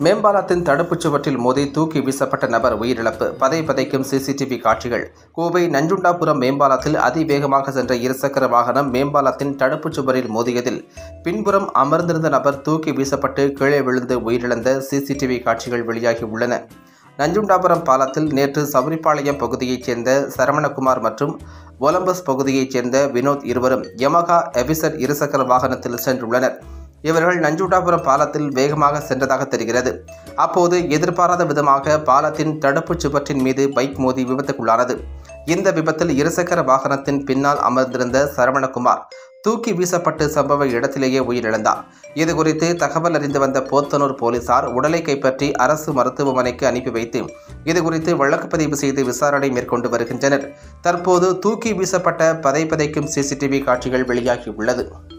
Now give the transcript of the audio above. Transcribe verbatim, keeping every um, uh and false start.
மேம்பாலத்தின் தடுப்புச் சுவற்றில் மோதி தூக்கி வீசப்பட்ட நபர் உயிரிழப்பு. பதை பதைக்கும் சிசிடிவி காட்சிகள். கோவை நஞ்சுண்டாபுரம் மேம்பாலத்தில் அதிவேகமாக சென்ற இருசக்கர வாகனம் மேம்பாலத்தின் தடுப்புச் சுவரில் மோதியதில் பின்புறம் அமர்ந்திருந்த நபர் தூக்கி வீசப்பட்டு கீழே விழுந்து உயிரிழந்த சிசிடிவி காட்சிகள் வெளியாகியுள்ளன. நஞ்சுண்டாபுரம் பாலத்தில் நேற்று சவுரிப்பாளையம் பகுதியைச் சேர்ந்த சரவணகுமார் மற்றும் ஒலம்பஸ் பகுதியைச் சேர்ந்த வினோத் இருவரும் யமகா எபிசர் இருசக்கர வாகனத்தில் சென்றுள்ளனர். இவர்கள் நஞ்சுண்டாபுரம் பாலத்தில் வேகமாக சென்றதாக தெரிகிறது. அப்போது எதிர்பாராத விதமாக பாலத்தின் தடுப்புச் சுவற்றின் மீது பைக் மோதி விபத்துக்குள்ளானது. இந்த விபத்தில் இருசக்கர வாகனத்தின் பின்னால் அமர்ந்திருந்த சரவணகுமார் தூக்கி வீசப்பட்டு சம்பவ இடத்திலேயே உயிரிழந்தார். இதுகுறித்து தகவல் அறிந்து வந்த போத்தனூர் போலீசார் உடலை கைப்பற்றி அரசு மருத்துவமனைக்கு அனுப்பி வைத்து இதுகுறித்து வழக்கு பதிவு செய்து விசாரணை மேற்கொண்டு வருகின்றனர். தற்போது தூக்கி வீசப்பட்ட பதை பதைக்கும் சிசிடிவி காட்சிகள் வெளியாகியுள்ளது.